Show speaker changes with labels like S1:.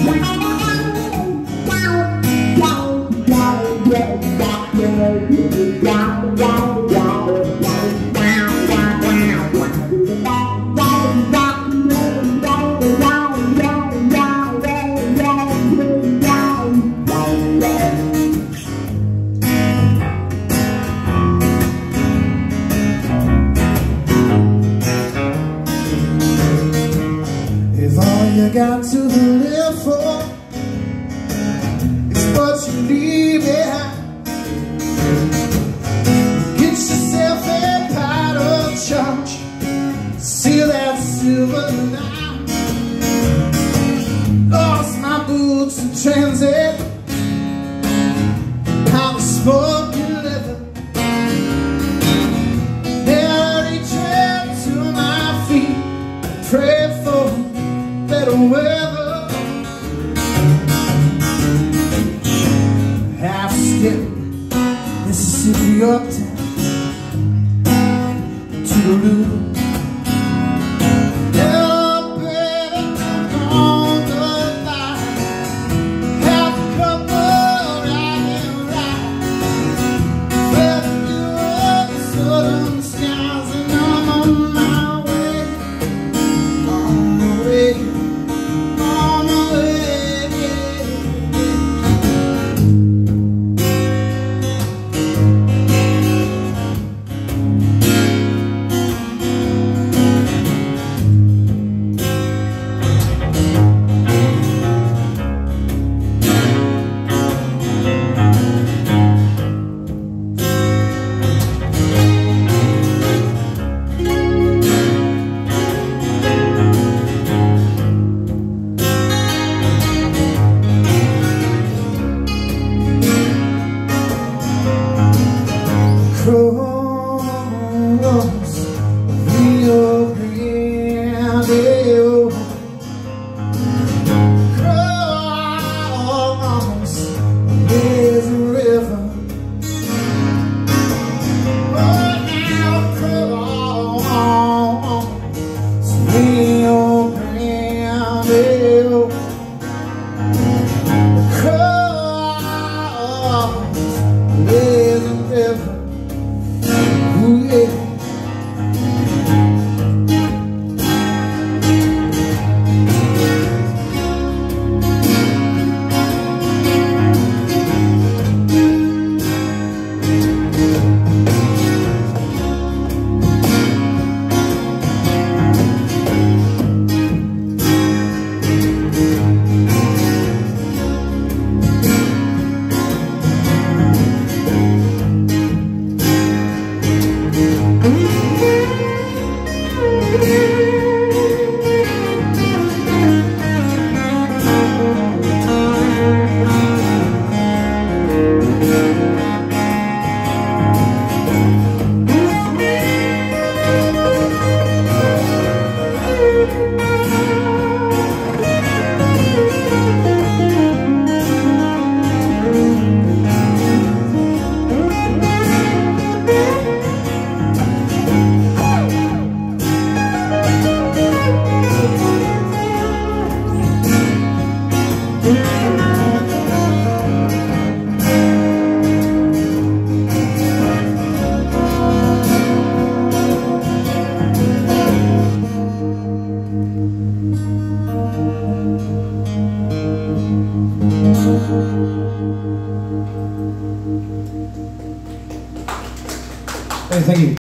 S1: If all you got to live for is what you leave behind, get yourself a pot of charge, seal that silver line. Lost my boots in transit, pound of smoking leather. Now reach out to my feet, pray for better weather. Half step Mississippi uptown to the loop. Yeah, baby, on the line, half a couple right and right. Well, you're the southern skies, and I'm on my way, on the way. Cross Rio Grande, cross there's a river. Oh, now cross Rio Grande, cross there's a river. Ooh, yeah.
S2: Hey, thank you.